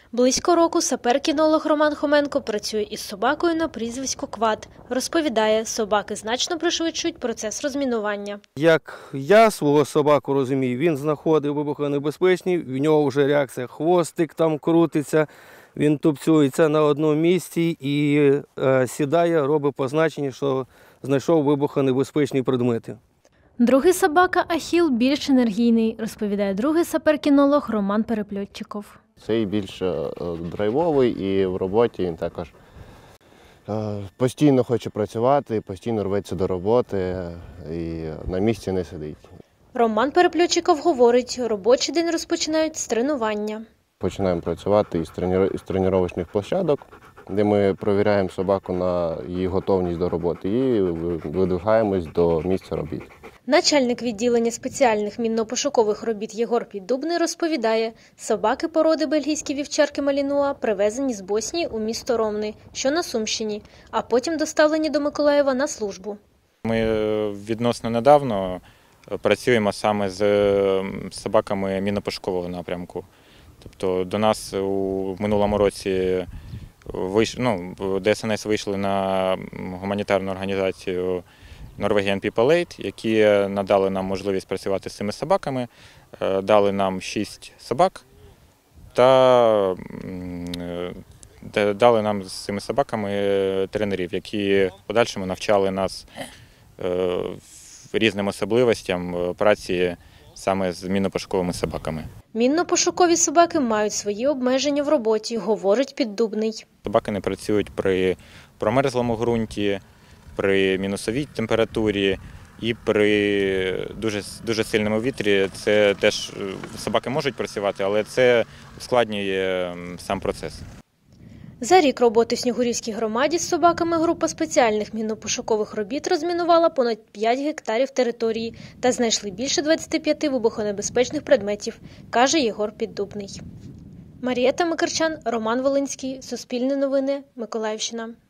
Близько року сапер-кінолог Роман Хоменко працює із собакою на прізвисько Квад. Розповідає, собаки значно пришвидшують процес розмінування. Як я свого собаку розумію, він знаходить вибухонебезпечні, в нього вже реакція, хвостик там крутиться, він тупцюється на одному місці і сідає, робить позначення, що знайшов вибухонебезпечні предмети. Другий собака Ахіл більш енергійний, розповідає другий сапер-кінолог Роман Перепльотчиков. Цей більш драйвовий і в роботі він також постійно хоче працювати, постійно рветься до роботи і на місці не сидить. Роман Перепльотчиков говорить, робочий день розпочинають з тренування. Починаємо працювати із тренувальних площадок, де ми перевіряємо собаку на її готовність до роботи і видвигаємось до місця робіт. Начальник відділення спеціальних мінно-пошукових робіт Єгор Піддубний розповідає, собаки породи бельгійські вівчарки Малінуа привезені з Боснії у місто Ромни, що на Сумщині, а потім доставлені до Миколаєва на службу. Ми відносно недавно працюємо саме з собаками мінно-пошукового напрямку. Тобто до нас у минулому році ДСНС вийшли на гуманітарну організацію Norwegian People Aid, які надали нам можливість працювати з цими собаками, дали нам 6 собак та дали нам з цими собаками тренерів, які в подальшому навчали нас різним особливостям праці саме з мінно-пошуковими собаками. Мінно-пошукові собаки мають свої обмеження в роботі, говорить Піддубний. Собаки не працюють при промерзлому ґрунті, при мінусовій температурі і при дуже сильному вітрі. Це теж собаки можуть працювати, але це ускладнює сам процес. За рік роботи в Снігурівській громаді з собаками група спеціальних мінно-пошукових робіт розмінувала понад 5 гектарів території та знайшли більше 25 вибухонебезпечних предметів, каже Єгор Піддубний. Марієта Микарчан, Роман Волинський, Суспільне новини, Миколаївщина.